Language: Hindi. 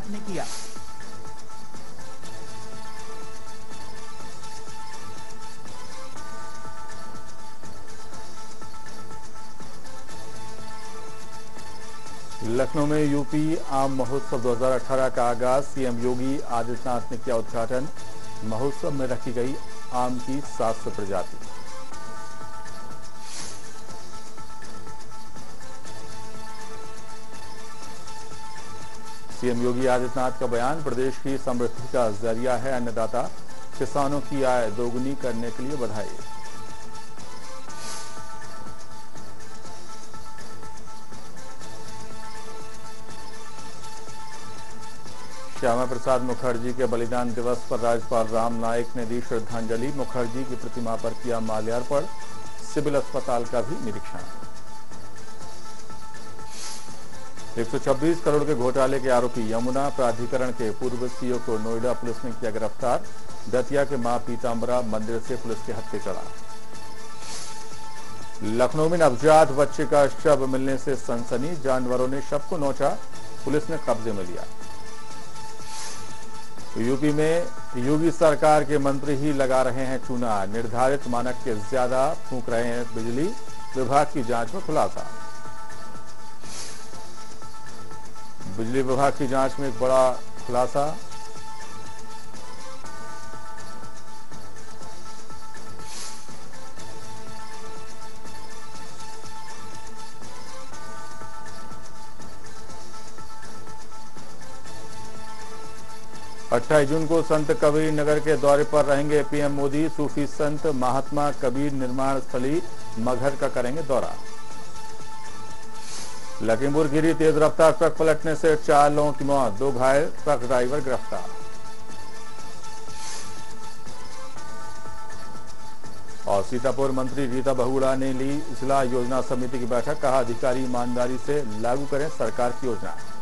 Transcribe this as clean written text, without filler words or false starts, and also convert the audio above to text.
ने किया। लखनऊ में यूपी आम महोत्सव 2018 का आगाज। सीएम योगी आदित्यनाथ ने किया उद्घाटन। महोत्सव में रखी गई आम की 700 प्रजाति। सीएम योगी आदित्यनाथ का बयान, प्रदेश की समृद्धि का जरिया है अन्नदाता, किसानों की आय दोगुनी करने के लिए बधाई। श्यामा प्रसाद मुखर्जी के बलिदान दिवस पर राज्यपाल राम नाईक ने दी श्रद्धांजलि। मुखर्जी की प्रतिमा पर किया माल्यार्पण। सिविल अस्पताल का भी निरीक्षण। 126 करोड़ के घोटाले के आरोपी यमुना प्राधिकरण के पूर्व सीईओ को नोएडा पुलिस ने किया गिरफ्तार। दतिया के मां पीतांबरा मंदिर से पुलिस के हत्थे चढ़ा। लखनऊ में नवजात बच्चे का शव मिलने से सनसनी। जानवरों ने शव को नोचा, पुलिस ने कब्जे में लिया। यूपी में योगी सरकार के मंत्री ही लगा रहे हैं चूना। निर्धारित मानक के ज्यादा फूंक रहे हैं बिजली विभाग की जांच में खुलासा। बिजली विभाग की जांच में एक बड़ा खुलासा। अट्ठाईस जून को संत कबीर नगर के दौरे पर रहेंगे पीएम मोदी। सूफी संत महात्मा कबीर निर्माण स्थली मगहर का करेंगे दौरा। लखीमपुर खीरी तेज रफ्तार ट्रक पलटने से 4 लोगों की मौत, 2 घायल, ट्रक ड्राइवर गिरफ्तार। और सीतापुर मंत्री रीता बहुगुणा ने ली जिला योजना समिति की बैठक। कहा, अधिकारी ईमानदारी से लागू करें सरकार की योजना।